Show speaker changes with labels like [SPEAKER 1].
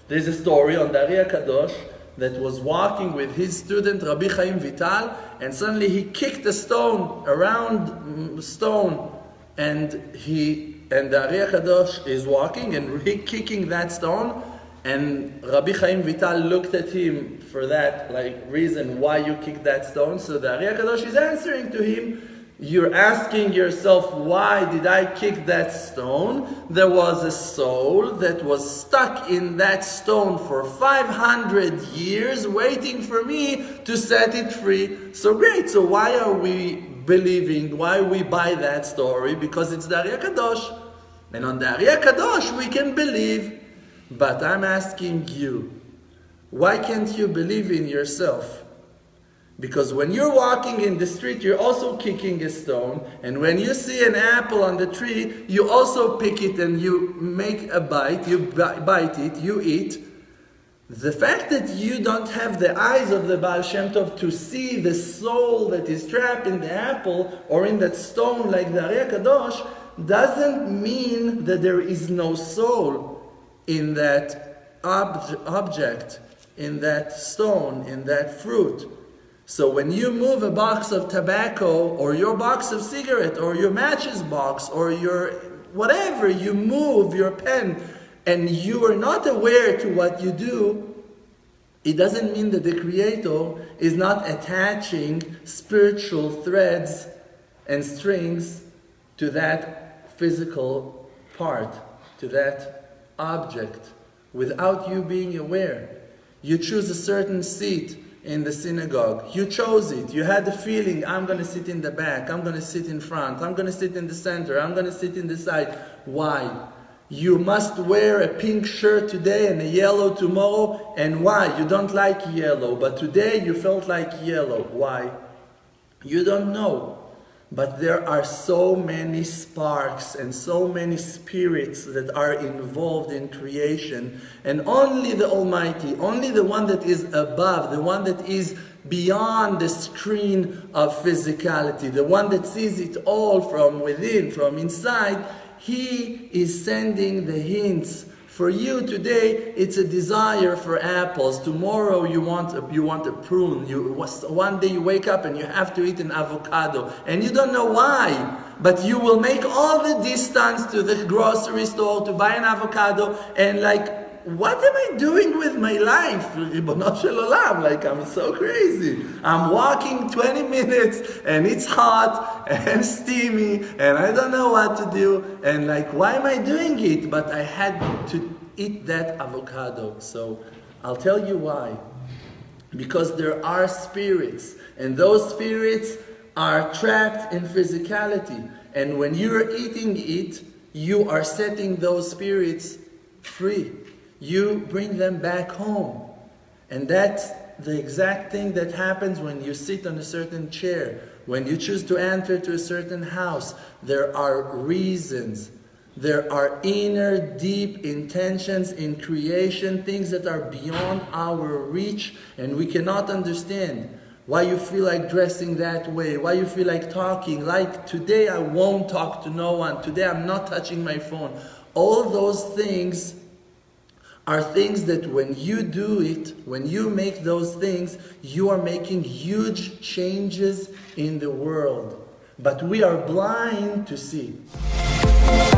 [SPEAKER 1] There's a story on the Ari Kadosh that was walking with his student Rabbi Chaim Vital, and suddenly he kicked a stone, a round stone, and the Ari Kadosh is walking and he kicking that stone, and Rabbi Chaim Vital looked at him for that reason why you kicked that stone. So the Ari Kadosh is answering to him, you're asking yourself, why did I kick that stone? There was a soul that was stuck in that stone for 500 years waiting for me to set it free. So great, so why are we believing, why we buy that story? Because it's the Ari Kadosh. And on the Ari Kadosh we can believe. But I'm asking you, why can't you believe in yourself? Because when you're walking in the street, you're also kicking a stone. And when you see an apple on the tree, you also pick it and you make a bite. You bite it, you eat. The fact that you don't have the eyes of the Baal Shem Tov to see the soul that is trapped in the apple or in that stone like the Ari Kadosh doesn't mean that there is no soul in that object, in that stone, in that fruit. So when you move a box of tobacco or your box of cigarette or your matches box or your whatever, you move your pen and you are not aware to what you do, it doesn't mean that the Creator is not attaching spiritual threads and strings to that physical part, to that object, without you being aware. You choose a certain seat in the synagogue. You chose it. You had the feeling, I'm going to sit in the back, I'm going to sit in front, I'm going to sit in the center, I'm going to sit in the side. Why? You must wear a pink shirt today and a yellow tomorrow. And why? You don't like yellow, but today you felt like yellow. Why? You don't know. But there are so many sparks and so many spirits that are involved in creation, and only the Almighty, only the one that is above, the one that is beyond the screen of physicality, the one that sees it all from within, from inside, He is sending the hints. For you today, it's a desire for apples. Tomorrow you want a prune. One day you wake up and you have to eat an avocado. And you don't know why. But you will make all the distance to the grocery store to buy an avocado. And what am I doing with my life? Ribono shel olam, I'm so crazy. I'm walking 20 minutes and it's hot and steamy and I don't know what to do. And why am I doing it? But I had to eat that avocado. So I'll tell you why. Because there are spirits, and those spirits are trapped in physicality. And when you're eating it, you are setting those spirits free. You bring them back home. And that's the exact thing that happens when you sit on a certain chair. When you choose to enter to a certain house, there are reasons. There are inner, deep intentions in creation, things that are beyond our reach and we cannot understand. Why you feel like dressing that way, why you feel like talking, like today I won't talk to no one, today I'm not touching my phone. All those things are things that when you do it, when you make those things, you are making huge changes in the world. But we are blind to see.